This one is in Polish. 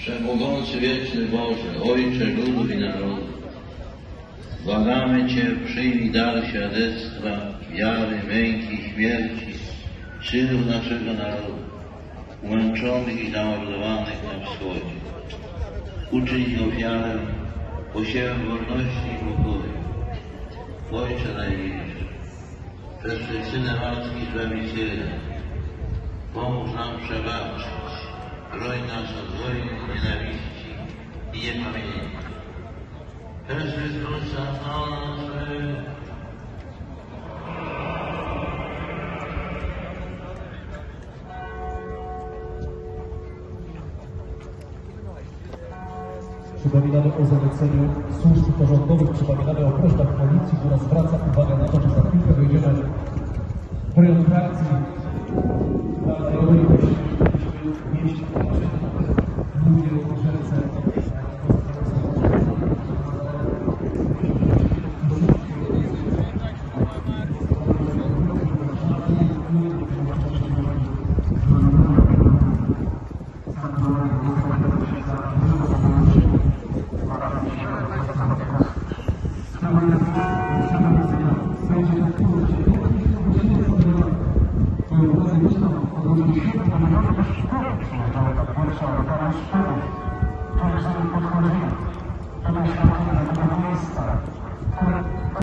Wszechmogący, wieczny Boże, Ojcze ludów i narodów, błagamy Cię, przyjmij dar świadectwa, wiary, męki i śmierci synów naszego narodu, umęczonych i zamordowanych na wschodzie. Uczyń ich ofiarę, posiewem wolności i pokoju. Ojcze Najwyższy, przez przyczynę Matki Zbawiciela, pomóż nam przebaczyć, broń nas od wojny, nienawiści i niepamięci. Przez Chrystusa Pana naszego. Przypominamy o zaleceniu służb porządkowych, przypominamy o prośbach policji, która zwraca uwagę na to, że za chwilkę dojdziemy w rejon frakcji dla narodowej powinniśmy mieć ludzie w rzece. To jest podchodzenie do doświadczenia, do tego miejsca, które